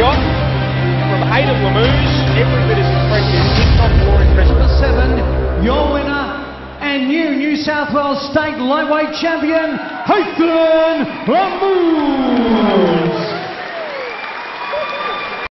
shot from Hayden Lamuse, every bit as impressive, if not more impressive. Number 7, your winner and New South Wales State Lightweight Champion, Hayden Lamuse.